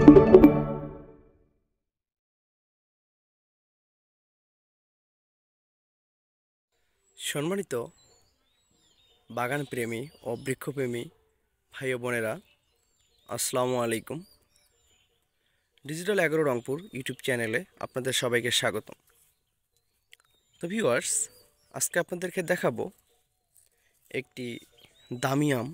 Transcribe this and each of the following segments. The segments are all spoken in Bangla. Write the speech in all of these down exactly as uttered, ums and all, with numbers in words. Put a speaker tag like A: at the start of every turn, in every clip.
A: সম্মানিত বাগান প্রেমী ও বৃক্ষপ্রেমী ভাই ও বোনেরা, আসসালামু আলাইকুম। ডিজিটাল অ্যাগ্রো রংপুর ইউটিউব চ্যানেলে আপনাদের সবাইকে স্বাগতম। তো ভিউয়ার্স, আজকে আপনাদেরকে দেখাবো একটি দামি আম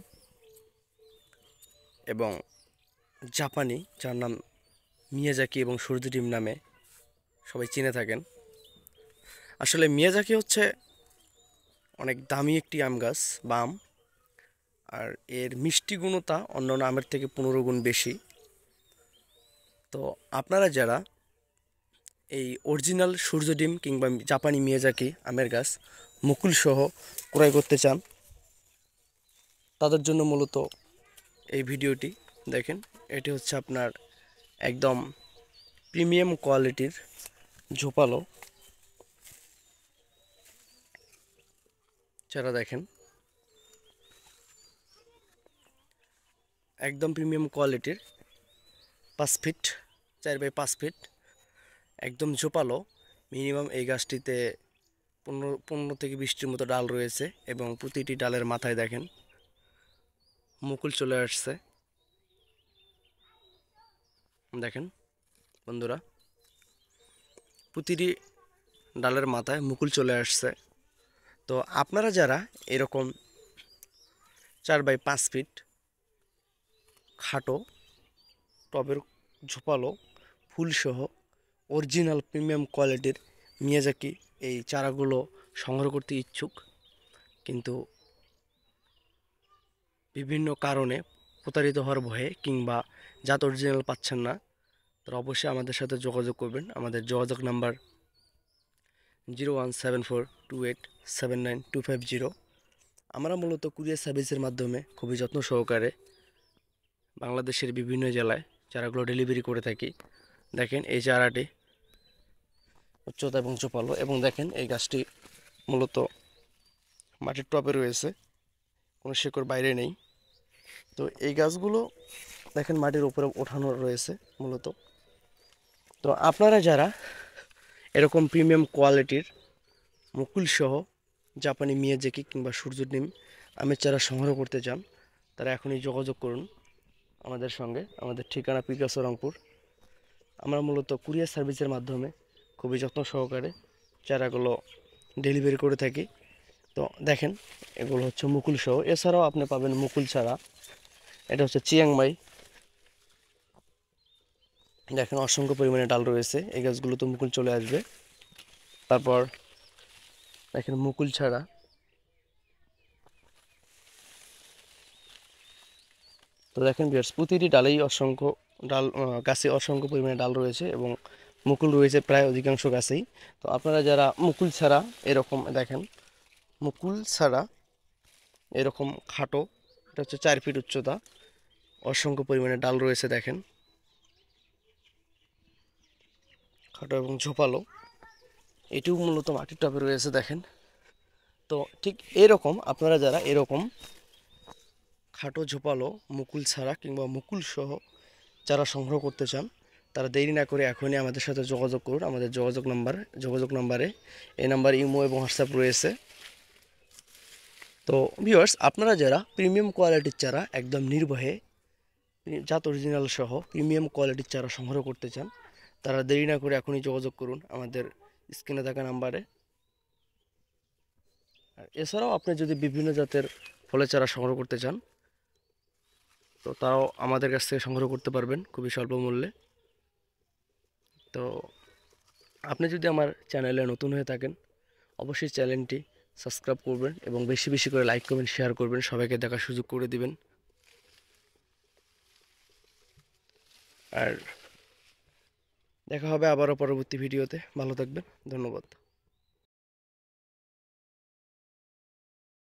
A: এবং জাপানি, যার নাম মিয়াজাকি এবং সূর্য ডিম নামে সবাই চিনে থাকেন। আসলে মিয়াজাকি হচ্ছে অনেক দামি একটি আম গাছ বা আম, আর এর মিষ্টি গুণতা অন্যান্য আমের থেকে পনেরো গুণ বেশি। তো আপনারা যারা এই অরিজিনাল সূর্য ডিম কিংবা জাপানি মিয়াজাকি আমের গাছ মুকুল সহ ক্রয় করতে চান, তাদের জন্য মূলত এই ভিডিওটি দেখেন। এটি হচ্ছে আপনার একদম প্রিমিয়াম কোয়ালিটির ঝোপালো চারা। দেখেন, একদম প্রিমিয়াম কোয়ালিটির, পাঁচ ফিট চার বাই পাঁচ ফিট একদম ঝোপালো। মিনিমাম এই গাছটিতে পনেরো পনেরো থেকে বিশটির মতো ডাল রয়েছে এবং প্রতিটি ডালের মাথায় দেখেন মুকুল চলে আসছে। দেখেন বন্ধুরা, প্রতিটি ডালের মাথায় মুকুল চলে আসছে। তো আপনারা যারা এরকম চার বাই পাঁচ ফিট খাটো টবের ঝোপালো ফুলসহ অরিজিনাল প্রিমিয়াম কোয়ালিটির মিয়াজাকি এই চারাগুলো সংগ্রহ করতে ইচ্ছুক, কিন্তু বিভিন্ন কারণে প্রতারিত হওয়ার ভয়ে কিংবা জাত অরিজিনাল পাচ্ছেন না, তারা অবশ্যই আমাদের সাথে যোগাযোগ করবেন। আমাদের যোগাযোগ number zero one seven four two eight seven nine two five zero. আমরা মূলত কুরিয়ার সার্ভিসের মাধ্যমে খুবই যত্ন সহকারে বাংলাদেশের বিভিন্ন জেলায় চারাগুলো ডেলিভারি করে থাকি। দেখেন এই চারাটি উচ্চতা এবং চোপালো, এবং দেখেন এই গাছটি মূলত মাটির টবে রয়েছে, কোনো শেকড় বাইরে নেই। তো এই গাছগুলো দেখেন মাটির উপরে ওঠানো রয়েছে মূলত। তো আপনারা যারা এরকম প্রিমিয়াম কোয়ালিটির মুকুল সহ জাপানি মিয়াজাকি কিংবা সূর্য ডিম আমের চারা সংগ্রহ করতে চান, তারা এখনই যোগাযোগ করুন আমাদের সঙ্গে। আমাদের ঠিকানা পিকাসো রংপুর। আমরা মূলত কুরিয়ার সার্ভিসের মাধ্যমে খুবই যত্ন সহকারে চারাগুলো ডেলিভারি করে থাকি। তো দেখেন এগুলো হচ্ছে মুকুল সহ, এছাড়াও আপনি পাবেন মুকুল ছাড়া। এটা হচ্ছে চিয়াংমাই। দেখেন অসংখ্য পরিমাণে ডাল রয়েছে, এই গাছগুলো তো মুকুল চলে আসবে। তারপর দেখেন মুকুল ছাড়া তো দেখেন ভিউয়ার্স, প্রতিটি ডালেই অসংখ্য ডাল, গাছে অসংখ্য পরিমাণে ডাল রয়েছে এবং মুকুল রয়েছে প্রায় অধিকাংশ গাছেই। তো আপনারা যারা মুকুল ছাড়া এরকম দেখেন, মুকুল ছাড়া এরকম খাটো, এটা হচ্ছে চার ফিট উচ্চতা, অসংখ্য পরিমাণে ডাল রয়েছে। দেখেন খাটো এবং ঝোপালো, এটিও মূলত মাটির টবে রয়েছে। দেখেন, তো ঠিক এরকম আপনারা যারা এরকম খাটো ঝোপালো মুকুল ছাড়া কিংবা মুকুল সহ যারা সংগ্রহ করতে চান, তারা দেরি না করে এখনই আমাদের সাথে যোগাযোগ করুন। আমাদের যোগাযোগ নাম্বার যোগাযোগ নাম্বারে এই নাম্বার ইমো এবং হোয়াটসঅ্যাপ রয়েছে। তো ভিউয়ার্স, আপনারা যারা প্রিমিয়াম কোয়ালিটির চারা একদম নির্ভয়ে জাত অরিজিনাল সহ প্রিমিয়াম কোয়ালিটির চারা সংগ্রহ করতে চান, তারা দেরি না করে এখনই যোগাযোগ করুন আমাদের স্ক্রিনে থাকা নাম্বারে। আর এছাড়াও আপনি যদি বিভিন্ন জাতের ফলের চারা সংগ্রহ করতে চান, তো তাও আমাদের কাছ থেকে সংগ্রহ করতে পারবেন খুবই স্বল্প মূল্যে। তো আপনি যদি আমার চ্যানেলে নতুন হয়ে থাকেন, অবশ্যই চ্যানেলটি সাবস্ক্রাইব করবেন এবং বেশি বেশি করে লাইক করবেন, শেয়ার করবেন, সবাইকে দেখার সুযোগ করে দিবেন। আর দেখা হবে আবারও পরবর্তী ভিডিওতে। ভালো থাকবেন, ধন্যবাদ।